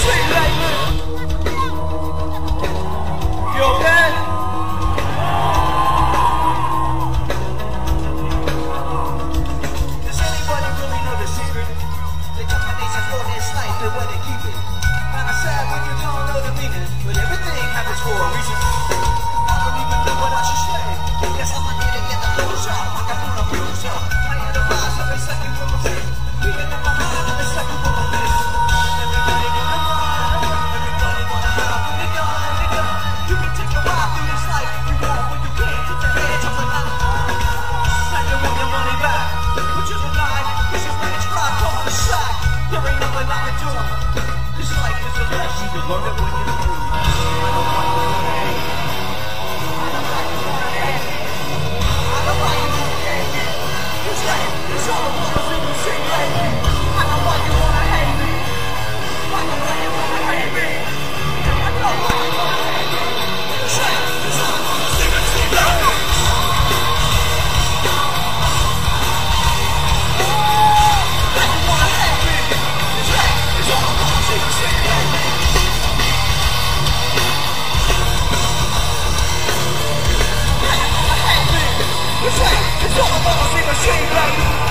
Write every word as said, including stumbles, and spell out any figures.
Sweet lady. You okay? Does anybody really know the secret? The combination for this life, the way they keep it. And I said when you don't know the meaning, but everything happens for a reason. I don't even know what I should say. Guess I'm gonna need to get the little shot. I got one of you, so I ain't the rise every second from the face. Beating in my mind every second from the face. Everybody gonna run, everybody gonna hide. They gone, they gone. You can take a ride through this life if you want, but you can't. Get your hands up and out. Now you want your money back, but you deny. This is when it's right on the sack. There ain't nothing I can do. This life is a lesson. You learn it when you're through. I don't want to hate. I don't like you wanna hate. I don't like you wanna hate. It's like, it's all the words in the same like me. I know why you wanna hate me. I know why you wanna hate me. I know why you wanna hate me. It's like, it's all the words in the same like me. Why you wanna hate me. It's like, it's all the words in the same like me. Why you wanna hate me. It's like, it's all the words in the same like me.